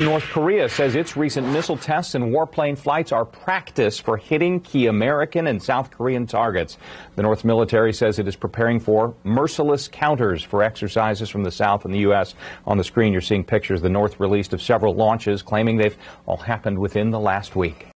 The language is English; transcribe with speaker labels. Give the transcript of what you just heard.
Speaker 1: North Korea says its recent missile tests and warplane flights are practice for hitting key American and South Korean targets. The North military says it is preparing for merciless counters for exercises from the South and the U.S. On the screen, you're seeing pictures the North released of several launches, claiming they've all happened within the last week.